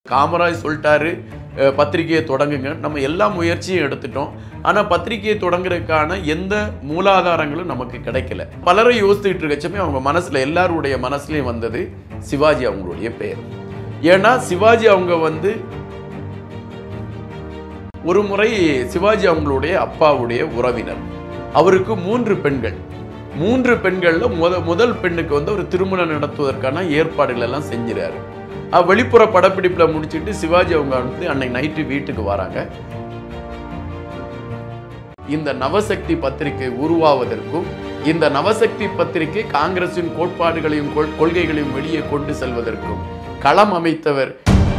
காமராஜ் சொல்லிட்டாரு பத்திரிகையை தொடங்குங்க. நம்ம எல்லா முயற்சியும் எடுத்துட்டோம். ஆனால் பத்திரிகையை தொடங்குறதுக்கான எந்த மூலாதாரங்களும் நமக்கு கிடைக்கல. பலரை யோசித்துக்கிட்டு இருக்கச்சமே அவங்க மனசில் எல்லாருடைய மனசுலையும் வந்தது சிவாஜி அவங்களுடைய பெயர். ஏன்னா சிவாஜி அவங்க வந்து ஒரு முறை சிவாஜி அவங்களுடைய அப்பாவுடைய உறவினர். அவருக்கு 3 பெண்கள். 3 பெண்களில் முதல் பெண்ணுக்கு வந்து ஒரு திருமணம் நடத்துவதற்கான ஏற்பாடுகள் எல்லாம் செஞ்சிறாரு. வெளிப்புற படப்பிடிப்பில் முடிச்சுட்டு சிவாஜி அவங்க வந்து அன்னைக்கு நைட்டு வீட்டுக்கு வராங்க. இந்த நவசக்தி பத்திரிகை உருவாவதற்கும் இந்த நவசக்தி பத்திரிகை காங்கிரசின் கோட்பாடுகளையும் கொள்கைகளையும் வெளியே கொண்டு செல்வதற்கும் களம் அமைத்தவர்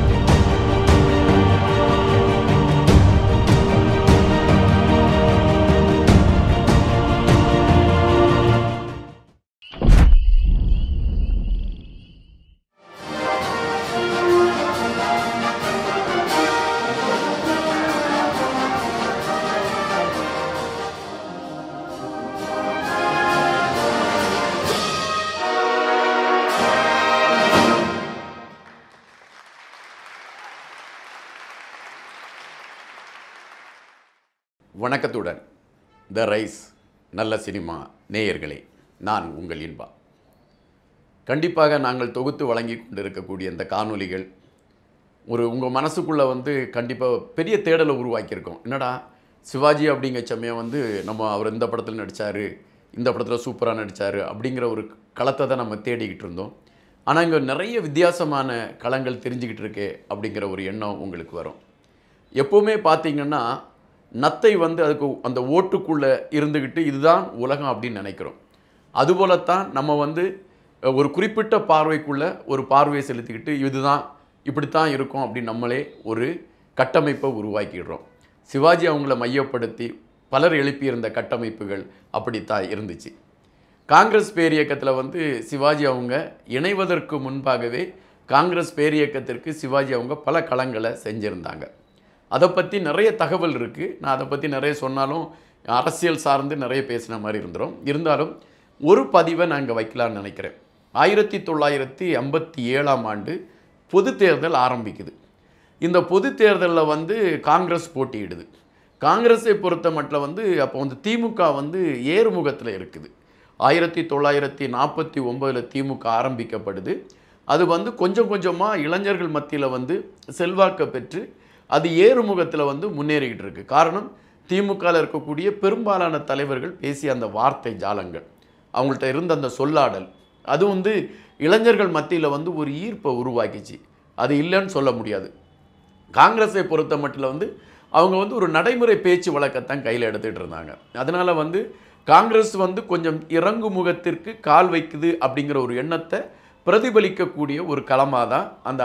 வணக்கத்துடன் த ரைஸ் நல்ல சினிமா நேயர்களே, நான் உங்கள் இன்பா. கண்டிப்பாக நாங்கள் தொகுத்து வழங்கி கொண்டிருக்கக்கூடிய இந்த காணொலிகள் உங்கள் மனசுக்குள்ளே வந்து கண்டிப்பாக பெரிய தேடலை உருவாக்கியிருக்கோம். என்னடா சிவாஜி அப்படிங்கிற சமயம் வந்து நம்ம அவர் இந்த படத்தில் நடித்தார், இந்த படத்தில் சூப்பராக நடித்தார் அப்படிங்கிற ஒரு களத்தை தான் நம்ம தேடிக்கிட்டு இருந்தோம். ஆனால் இங்கே நிறைய வித்தியாசமான களங்கள் தெரிஞ்சுக்கிட்டு இருக்கே அப்படிங்கிற ஒரு எண்ணம் உங்களுக்கு வரும். எப்போவுமே பார்த்திங்கன்னா நத்தை வந்து அதுக்கு அந்த ஓட்டுக்குள்ளே இருந்துக்கிட்டு இதுதான் உலகம் அப்படின்னு நினைக்கிறோம். அதுபோலத்தான் நம்ம வந்து ஒரு குறிப்பிட்ட பார்வைக்குள்ளே ஒரு பார்வையை செலுத்திக்கிட்டு இதுதான் இப்படித்தான் இருக்கும் அப்படின்னு நம்மளே ஒரு கட்டமைப்பை உருவாக்கிடுறோம். சிவாஜி அவங்கள மையப்படுத்தி பலர் எழுப்பியிருந்த கட்டமைப்புகள் அப்படித்தான் இருந்துச்சு. காங்கிரஸ் பேரியக்கத்தில் வந்து சிவாஜி அவங்க இணைவதற்கு முன்பாகவே காங்கிரஸ் பேரியக்கத்திற்கு சிவாஜி அவங்க பல களங்களை செஞ்சுருந்தாங்க. அதை பற்றி நிறைய தகவல் இருக்குது. நான் அதை பற்றி நிறைய சொன்னாலும் அரசியல் சார்ந்து நிறைய பேசின மாதிரி இருந்தாலும் ஒரு பதிவை நான் இங்கே வைக்கலான்னு நினைக்கிறேன். 1957ஆம் ஆண்டு பொது தேர்தல் ஆரம்பிக்குது. இந்த பொது தேர்தலில் வந்து காங்கிரஸ் போட்டியிடுது. காங்கிரஸை பொறுத்த மட்டும் வந்து அப்போ வந்து திமுக வந்து ஏறுமுகத்தில் இருக்குது. 1949 திமுக ஆரம்பிக்கப்படுது. அது வந்து கொஞ்சம் கொஞ்சமாக இளைஞர்கள் மத்தியில் வந்து செல்வாக்கை பெற்று அது ஏறுமுகத்தில் வந்து முன்னேறிக்கிட்டு இருக்கு. காரணம் திமுகவில் இருக்கக்கூடிய பெரும்பாலான தலைவர்கள் பேசிய அந்த வார்த்தை ஜாலங்கள், அவங்கள்ட்ட இருந்த அந்த சொல்லாடல், அது வந்து இளைஞர்கள் மத்தியில் வந்து ஒரு ஈர்ப்பை உருவாக்கிச்சு. அது இல்லைன்னு சொல்ல முடியாது. காங்கிரஸை பொறுத்த மட்டும் வந்து அவங்க வந்து ஒரு நடைமுறை பேச்சு வழக்கத்தான் கையில் எடுத்துகிட்டு இருந்தாங்க. அதனால் வந்து காங்கிரஸ் வந்து கொஞ்சம் இறங்கு முகத்திற்கு கால் வைக்குது அப்படிங்கிற ஒரு எண்ணத்தை பிரதிபலிக்கக்கூடிய ஒரு களமாக தான் அந்த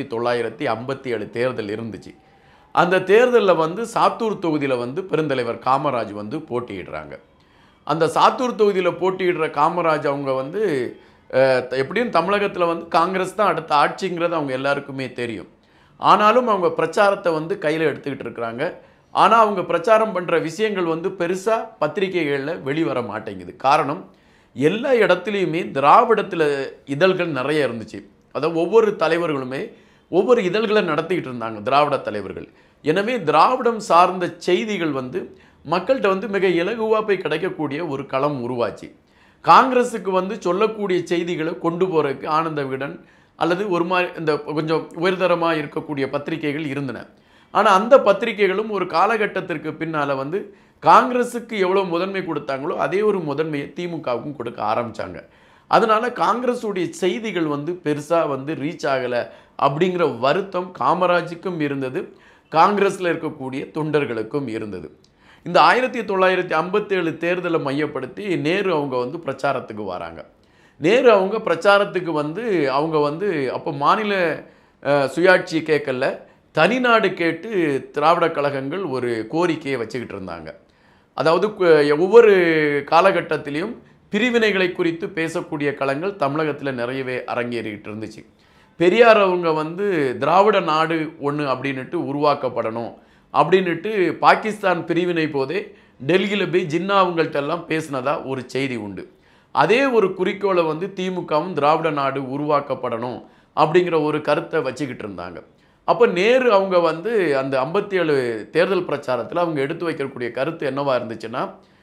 1957 தேர்தல் இருந்துச்சு. அந்த தேர்தலில் வந்து சாத்தூர் தொகுதியில் வந்து பெருந்தலைவர் காமராஜ் வந்து போட்டியிடுறாங்க. அந்த சாத்தூர் தொகுதியில் போட்டியிடுற காமராஜ் அவங்க வந்து எப்படியும் தமிழகத்தில் வந்து காங்கிரஸ் தான் அடுத்த ஆட்சிங்கிறது அவங்க எல்லாருக்குமே தெரியும். ஆனாலும் அவங்க பிரச்சாரத்தை வந்து கையில் எடுத்துக்கிட்டு இருக்கிறாங்க. ஆனால் அவங்க பிரச்சாரம் பண்ணுற விஷயங்கள் வந்து பெருசாக பத்திரிகைகளில் வெளிவர மாட்டேங்குது. காரணம், எல்லா இடத்துலையுமே திராவிடத்தில் இதழ்கள் நிறைய இருந்துச்சு. அதாவது ஒவ்வொரு தலைவர்களுமே ஒவ்வொரு இதழ்களை நடத்திக்கிட்டு இருந்தாங்க திராவிட தலைவர்கள். எனவே திராவிடம் சார்ந்த செய்திகள் வந்து மக்கள்கிட்ட வந்து மிக இலகுவாக போய் கிடைக்கக்கூடிய ஒரு களம் உருவாச்சு. காங்கிரஸுக்கு வந்து சொல்லக்கூடிய செய்திகளை கொண்டு போகிறதுக்கு ஆனந்த விகடன் அல்லது ஒரு மாதிரி இந்த கொஞ்சம் உயர்தரமாக இருக்கக்கூடிய பத்திரிகைகள் இருந்தன. ஆனால் அந்த பத்திரிகைகளும் ஒரு காலகட்டத்திற்கு பின்னால் வந்து காங்கிரஸுக்கு எவ்வளோ முதன்மை கொடுத்தாங்களோ அதே ஒரு முதன்மையை திமுகவுக்கும் கொடுக்க ஆரம்பித்தாங்க. அதனால் காங்கிரஸுடைய செய்திகள் வந்து பெருசாக வந்து ரீச் ஆகலை அப்படிங்கிற வருத்தம் காமராஜுக்கும் இருந்தது, காங்கிரஸில் இருக்கக்கூடிய தொண்டர்களுக்கும் இருந்தது. இந்த 1957 தேர்தலை மையப்படுத்தி நேரு அவங்க வந்து பிரச்சாரத்துக்கு வராங்க. நேரு அவங்க பிரச்சாரத்துக்கு வந்து அவங்க வந்து அப்போ மாநில சுயாட்சி கேட்கல, தனிநாடு கேட்டு திராவிட கழகங்கள் ஒரு கோரிக்கையை வச்சுக்கிட்டு இருந்தாங்க. அதாவது ஒவ்வொரு காலகட்டத்திலையும் பிரிவினைகளை குறித்து பேசக்கூடிய களங்கள் தமிழகத்தில் நிறையவே அரங்கேறிக்கிட்டு இருந்துச்சு. பெரியார் அவங்க வந்து திராவிட நாடு ஒன்று அப்படின்ட்டு உருவாக்கப்படணும் அப்படின்ட்டு பாகிஸ்தான் பிரிவினை போதே டெல்லியில் போய் ஜின்னா அவங்கள்ட்டெல்லாம் பேசினதா ஒரு செய்தி உண்டு. அதே ஒரு குறிக்கோளை வந்து திமுகவும் திராவிட நாடு உருவாக்கப்படணும் அப்படிங்கிற ஒரு கருத்தை வச்சுக்கிட்டு இருந்தாங்க. அப்போ நேரு அவங்க வந்து அந்த 57 தேர்தல் பிரச்சாரத்தில் அவங்க எடுத்து வைக்கக்கூடிய கருத்து என்னவா இருந்துச்சுன்னா,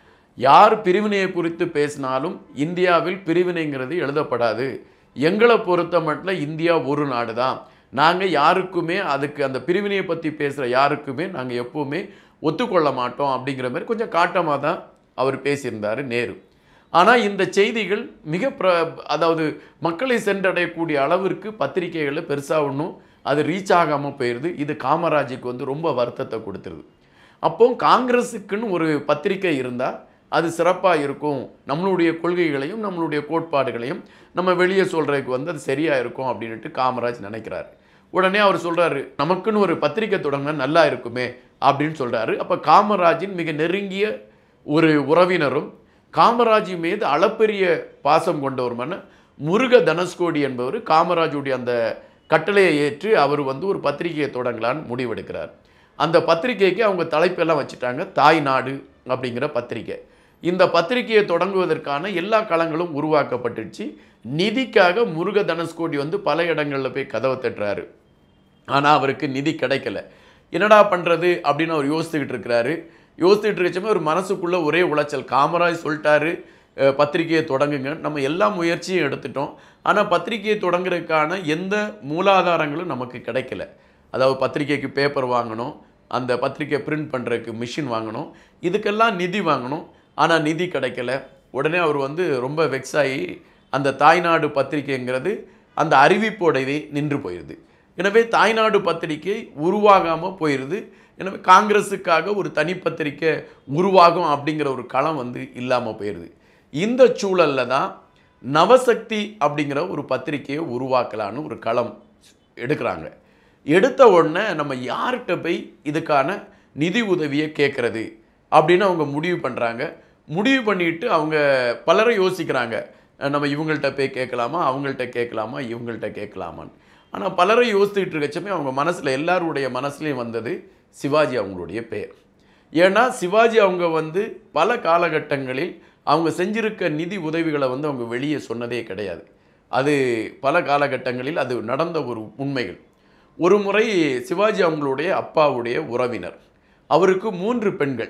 யார் பிரிவினையை குறித்து பேசினாலும் இந்தியாவில் பிரிவினைங்கிறது எழுதப்படாது. எங்களை பொறுத்த மட்டும் இந்தியா ஒரு நாடு தான். நாங்கள் யாருக்குமே அதுக்கு அந்த பிரிவினையை பற்றி பேசுகிற யாருக்குமே நாங்கள் எப்போவுமே ஒத்துக்கொள்ள மாட்டோம் அப்படிங்கிற மாதிரி கொஞ்சம் காட்டமாக தான் அவர் பேசியிருந்தார் நேரு. ஆனால் இந்த செய்திகள் மிக அதாவது மக்களை சென்றடையக்கூடிய அளவிற்கு பத்திரிகைகளில் பெருசாக ஒன்றும் அது ரீச் ஆகாமல் போயிடுது. இது காமராஜுக்கு வந்து ரொம்ப வருத்தத்தை கொடுத்துருது. அப்போ காங்கிரஸுக்குன்னு ஒரு பத்திரிகை இருந்தால் அது சிறப்பாக இருக்கும், நம்மளுடைய கொள்கைகளையும் நம்மளுடைய கோட்பாடுகளையும் நம்ம வெளியே சொல்கிறதுக்கு வந்து அது சரியாக இருக்கும் அப்படின்ட்டு காமராஜ் நினைக்கிறார். உடனே அவர் சொல்கிறாரு, நமக்குன்னு ஒரு பத்திரிகை தொடங்கினா நல்லா இருக்குமே அப்படின்னு சொல்கிறாரு. அப்போ காமராஜின் மிக நெருங்கிய ஒரு உறவினரும் காமராஜ் மீது அளப்பெரிய பாசம் கொண்டவருமான முருக தனுஷ்கோடி என்பவர் காமராஜுடைய அந்த கட்டளையை ஏற்று அவர் வந்து ஒரு பத்திரிகையை தொடங்கலான்னு முடிவெடுக்கிறார். அந்த பத்திரிகைக்கு அவங்க தலைப்பெல்லாம் வச்சுட்டாங்க, தாய் நாடு அப்படிங்கிற பத்திரிகை. இந்த பத்திரிகையை தொடங்குவதற்கான எல்லா களங்களும் உருவாக்கப்பட்டுச்சு. நிதிக்காக முருக தனுஷ்கோடி வந்து பல இடங்களில் போய் கதவை தட்டுறாரு. ஆனால் அவருக்கு நிதி கிடைக்கல. என்னடா பண்ணுறது அப்படின்னு அவர் யோசித்துக்கிட்டு இருக்கிறாரு. யோசித்துக்கிட்டு இருக்கச்சமே ஒரு மனசுக்குள்ளே ஒரே உளைச்சல். காமராஜ் சொல்லிட்டாரு பத்திரிகையை தொடங்குங்க, நம்ம எல்லா முயற்சியும் எடுத்துட்டோம், ஆனால் பத்திரிகையை தொடங்குறதுக்கான எந்த மூலாதாரங்களும் நமக்கு கிடைக்கல. அதாவது பத்திரிகைக்கு பேப்பர் வாங்கணும், அந்த பத்திரிகை பிரிண்ட் பண்ணுறதுக்கு மிஷின் வாங்கணும், இதுக்கெல்லாம் நிதி வாங்கணும், ஆனால் நிதி கிடைக்கல. உடனே அவர் வந்து ரொம்ப வெக்ஸ் ஆகி அந்த தாய்நாடு பத்திரிகைங்கிறது அந்த அறிவிப்போடவே நின்று போயிடுது. எனவே தாய்நாடு பத்திரிகை உருவாகாமல் போயிடுது. எனவே காங்கிரஸுக்காக ஒரு தனி பத்திரிக்கை உருவாகும் அப்படிங்கிற ஒரு களம் வந்து இல்லாமல் போயிடுது. இந்த சூழலில் தான் நவசக்தி அப்படிங்கிற ஒரு பத்திரிக்கையை உருவாக்கலான்னு ஒரு களம் எடுக்கிறாங்க. எடுத்த உடனே நம்ம யார்கிட்ட போய் இதுக்கான நிதி உதவியை கேட்குறது அப்படின்னு அவங்க முடிவு பண்ணுறாங்க. முடிவு பண்ணிட்டு அவங்க பலரை யோசிக்கிறாங்க, நம்ம இவங்கள்ட்ட போய் கேட்கலாமா, அவங்கள்ட்ட கேட்கலாமா, இவங்கள்ட்ட கேட்கலாமான்னு. ஆனால் பலரை யோசிச்சுட்டு இருக்கச்சமே அவங்க மனசில் எல்லாருடைய மனசுலையும் வந்தது சிவாஜி அவங்களுடைய பெயர். ஏன்னா சிவாஜி அவங்க வந்து பல காலகட்டங்களில் அவங்க செஞ்சிருக்க நிதி உதவிகளை வந்து அவங்க வெளியே சொன்னதே கிடையாது. அது பல காலகட்டங்களில் அது நடந்த ஒரு உண்மைகள். ஒரு முறை சிவாஜி அவங்களுடைய அப்பாவுடைய உறவினர், அவருக்கு 3 பெண்கள்.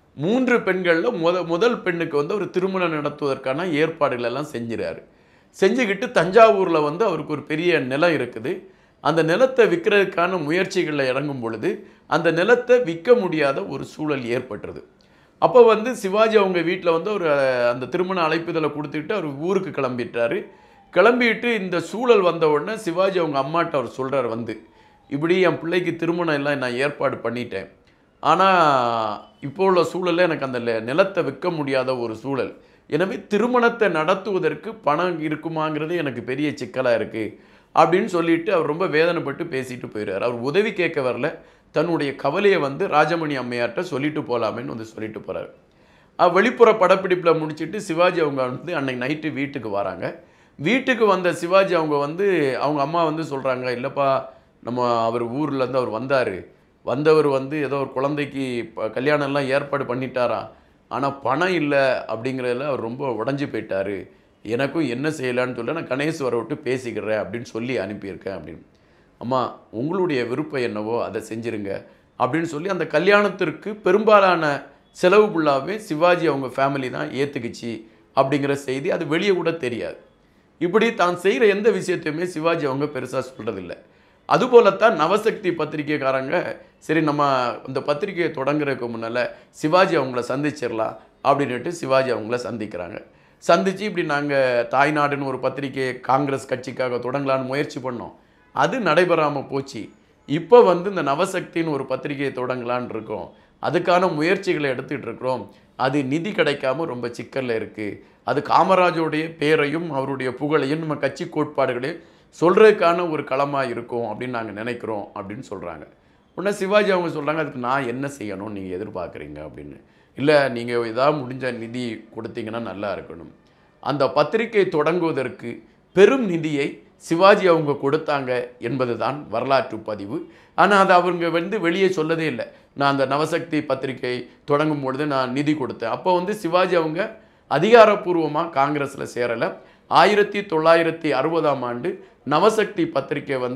3 பெண்களில் முதல் பெண்ணுக்கு வந்து ஒரு திருமணம் நடத்துவதற்கான ஏற்பாடுகள் எல்லாம் செஞ்சுறாரு. செஞ்சுக்கிட்டு தஞ்சாவூரில் வந்து அவருக்கு ஒரு பெரிய நிலம் இருக்குது. அந்த நிலத்தை விற்கிறதுக்கான முயற்சிகளில் இறங்கும் பொழுது அந்த நிலத்தை விற்க முடியாத ஒரு சூழல் ஏற்பட்டுருது. அப்போ வந்து சிவாஜி அவங்க வீட்டில் வந்து ஒரு அந்த திருமண அழைப்புதலை கொடுத்துக்கிட்டு அவர் ஊருக்கு கிளம்பிட்டாரு. கிளம்பிட்டு இந்த சூழல் வந்த உடனே சிவாஜி அவங்க அம்மாட்ட அவர் சொல்கிறார், வந்து இப்படி என் பிள்ளைக்கு திருமணம் எல்லாம் நான் ஏற்பாடு பண்ணிட்டேன், ஆனால் இப்போ உள்ள சூழலில் எனக்கு அந்த நிலத்தை விற்க முடியாத ஒரு சூழல், எனவே திருமணத்தை நடத்துவதற்கு பணம் இருக்குமாங்கிறது எனக்கு பெரிய சிக்கலாக இருக்குது அப்படின்னு சொல்லிட்டு அவர் ரொம்ப வேதனைப்பட்டு பேசிட்டு போயிடுறார். அவர் உதவி கேட்க வரல, தன்னுடைய கவலையை வந்து ராஜமணி அம்மையார்ட்ட சொல்லிட்டு போகலாமேன்னு வந்து சொல்லிட்டு போகிறார். வெளிப்புற படப்பிடிப்பில் முடிச்சுட்டு சிவாஜி அவங்க வந்து அன்னைக்கு நைட்டு வீட்டுக்கு வராங்க. வீட்டுக்கு வந்த சிவாஜி அவங்க வந்து அவங்க அம்மா வந்து சொல்கிறாங்க, இல்லைப்பா நம்ம அவர் ஊர்லேருந்து அவர் வந்தவர் வந்து ஏதோ ஒரு குழந்தைக்கு கல்யாணம்லாம் ஏற்பாடு பண்ணிட்டாரா, ஆனால் பணம் இல்லை அப்படிங்கிறதுல அவர் ரொம்ப உடஞ்சி போயிட்டார், எனக்கும் என்ன செய்யலான்னு சொல்ல நான் கணேஸ்வரை விட்டு பேசிக்கிறேன் அப்படின்னு சொல்லி அனுப்பியிருக்கேன் அப்படின்னு. அம்மா உங்களுடைய விருப்பம் என்னவோ அதை செஞ்சுருங்க அப்படின்னு சொல்லி அந்த கல்யாணத்திற்கு பெரும்பாலான செலவு ஃபுல்லாகவே சிவாஜி அவங்க ஃபேமிலி தான் ஏற்றுக்குச்சு அப்படிங்கிற செய்தி அது வெளியே கூட தெரியாது. இப்படி தான் செய்கிற எந்த விஷயத்தையுமே சிவாஜி அவங்க பெருசாக சொல்கிறதில்லை. அதுபோலத்தான் நவசக்தி பத்திரிகைக்காரங்க சரி நம்ம இந்த பத்திரிகையை தொடங்குறதுக்கு முன்னால் சிவாஜி அவங்கள சந்திச்சிடலாம் அப்படின்ட்டு சிவாஜி அவங்கள சந்திக்கிறாங்க. சந்தித்து இப்படி நாங்கள் தாய்நாடுன்னு ஒரு பத்திரிகையை காங்கிரஸ் கட்சிக்காக தொடங்கலான்னு முயற்சி பண்ணோம், அது நடைபெறாமல் போச்சு. இப்போ வந்து இந்த நவசக்தின்னு ஒரு பத்திரிகையை தொடங்கலான் இருக்கோம், அதுக்கான முயற்சிகளை எடுத்துகிட்டு இருக்கிறோம், அது நிதி கிடைக்காம ரொம்ப சிக்கலில் இருக்குது, அது காமராஜோடைய பேரையும் அவருடைய புகழையும் நம்ம கட்சி கோட்பாடுகளையும் சொல்கிறதுக்கான ஒரு களமாக இருக்கும் அப்படின்னு நாங்கள் நினைக்கிறோம் அப்படின்னு சொல்கிறாங்க. உடனே சிவாஜி அவங்க சொல்கிறாங்க, அதுக்கு நான் என்ன செய்யணும்னு நீங்கள் எதிர்பார்க்குறீங்க அப்படின்னு. இல்லை நீங்கள் ஏதாவது முடிஞ்ச நிதி கொடுத்தீங்கன்னா நல்லா இருக்கணும். அந்த பத்திரிகை தொடங்குவதற்கு பெரும் நிதியை சிவாஜி அவங்க கொடுத்தாங்க என்பது தான் வரலாற்று பதிவு. ஆனால் அதை அவங்க வந்து வெளியே சொல்லதே இல்லை. நான் அந்த நவசக்தி பத்திரிகை தொடங்கும் பொழுது நான் நிதி கொடுத்தேன். அப்போ வந்து சிவாஜி அவங்க அதிகாரப்பூர்வமாக காங்கிரஸில் சேரலை. 1960ஆம் ஆண்டு நவசக்தி பத்திரிகை வந்து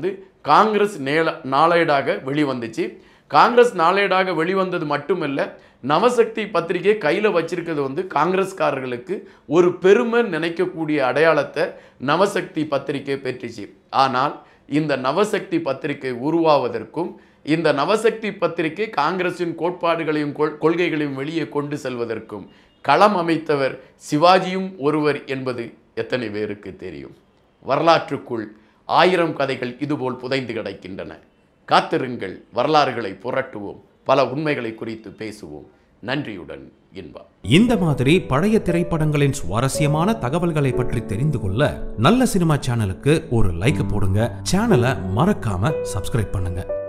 காங்கிரஸ் நாளேடாக வெளிவந்துச்சு. காங்கிரஸ் நாளேடாக வெளிவந்தது மட்டுமல்ல, நவசக்தி பத்திரிகை கையில் வச்சிருக்கிறது வந்து காங்கிரஸ்காரர்களுக்கு ஒரு பெருமை நினைக்கக்கூடிய அடையாளத்தை நவசக்தி பத்திரிகை பெற்றுச்சு. ஆனால் இந்த நவசக்தி பத்திரிகை உருவாவதற்கும் இந்த நவசக்தி பத்திரிகை காங்கிரசின் கோட்பாடுகளையும் கொள்கைகளையும் வெளியே கொண்டு செல்வதற்கும் களம் அமைத்தவர் சிவாஜியும் ஒருவர் என்பது எத்தனை பேருக்கு தெரியும்? வரலாற்றுக்குள் 1000 கதைகள் இதுபோல் புதைந்து கிடக்கின்றன. காத்திருங்கள், வரலாறுகளை புரட்டுவோம், பல உண்மைகளை குறித்து பேசுவோம். நன்றியுடன் இன்பா. இந்த மாதிரி பழைய திரைப்படங்களின் சுவாரஸ்யமான தகவல்களை பற்றி தெரிந்து கொள்ள நல்ல சினிமா சேனலுக்கு ஒரு லைக் போடுங்க. சேனலை மறக்காம சப்ஸ்கிரைப் பண்ணுங்க.